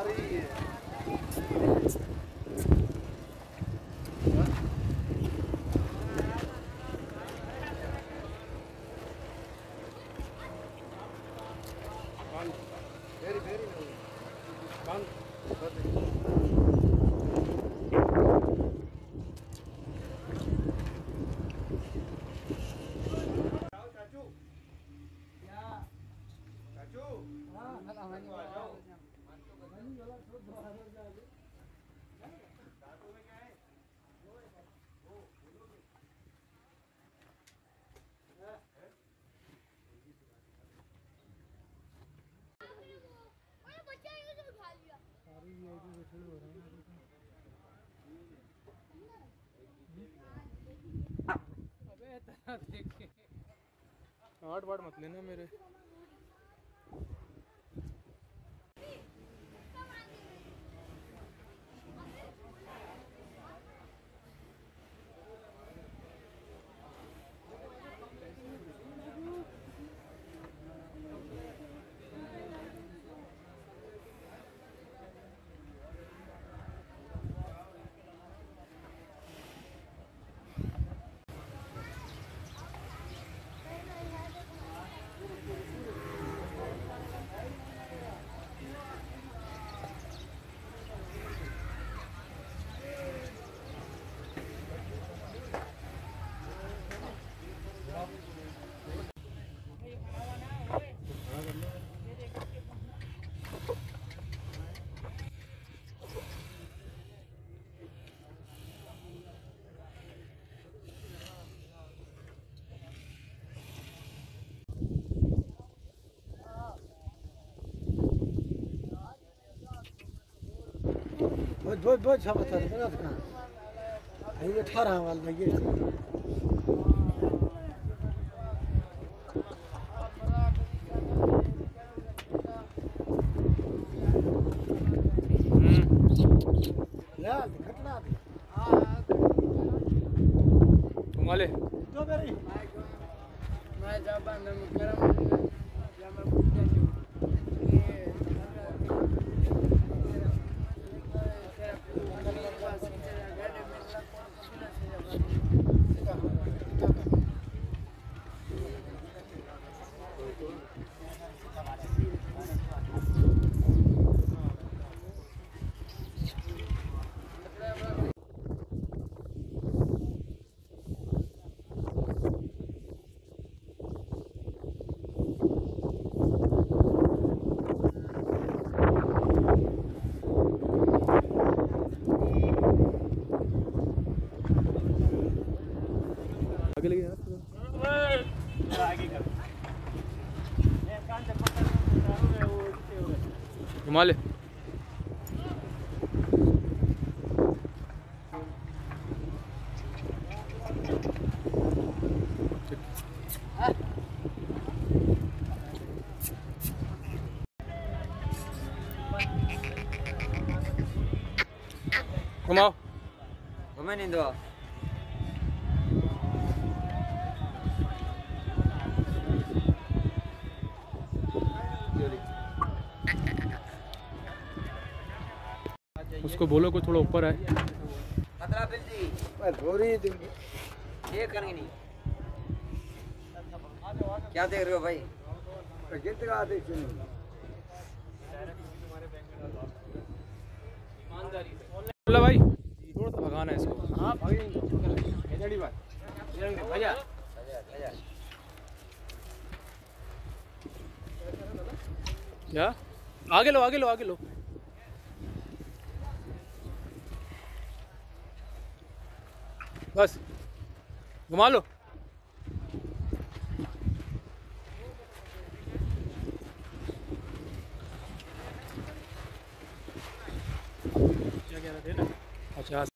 आठ बार मत लेना मेरे। बहुत सब बता देना अपना ये 18 वाला ये यार घटना दे घुमा ले तो मेरी मैं जब अंदर में गरम या मैं पूछता हूं आगे लगे यार घुमा ले। घुमाओ घुमा नहीं दो उसको बोलो कोई थोड़ा ऊपर आए। खतरा बिल्दी थोड़ी ये करेंगे नहीं क्या देख रहे हो भाई कितना देख बोला भाई थोड़ा सा भगाना है इसको। हाँ भागेंगे बात भैया क्या आगे लो आगे लो आगे लो। बस घुमा लो। क्या कह रहे थे ना अच्छा।